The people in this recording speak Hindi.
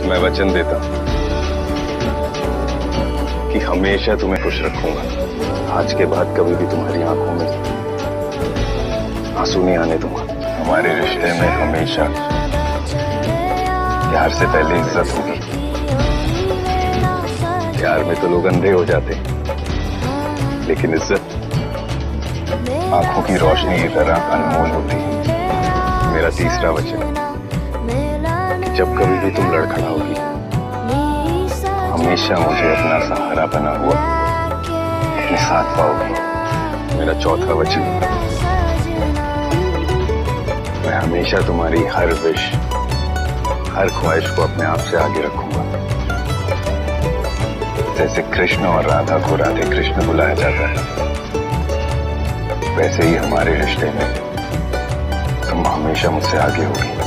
मैं वचन देता हूँ कि हमेशा तुम्हें खुश रखूंगा। आज के बाद कभी भी तुम्हारी आंखों में आंसू नहीं आने दूंगा। हमारे रिश्ते में हमेशा प्यार से पहले इज्जत होगी। प्यार में तो लोग अंधे हो जाते हैं, लेकिन इज्जत आंखों की रोशनी की तरह अनमोल होती है। मेरा तीसरा वचन, जब कभी भी तुम लड़खड़ाओगी, हमेशा मुझे अपना सहारा बना हुआ अपने साथ पाओगी। मेरा चौथा वचन, मैं हमेशा तुम्हारी हर विश, हर ख्वाहिश को अपने आप से आगे रखूंगा। जैसे कृष्ण और राधा को राधे कृष्ण बुलाया जाता है, वैसे ही हमारे रिश्ते में तुम हमेशा मुझसे आगे होगी।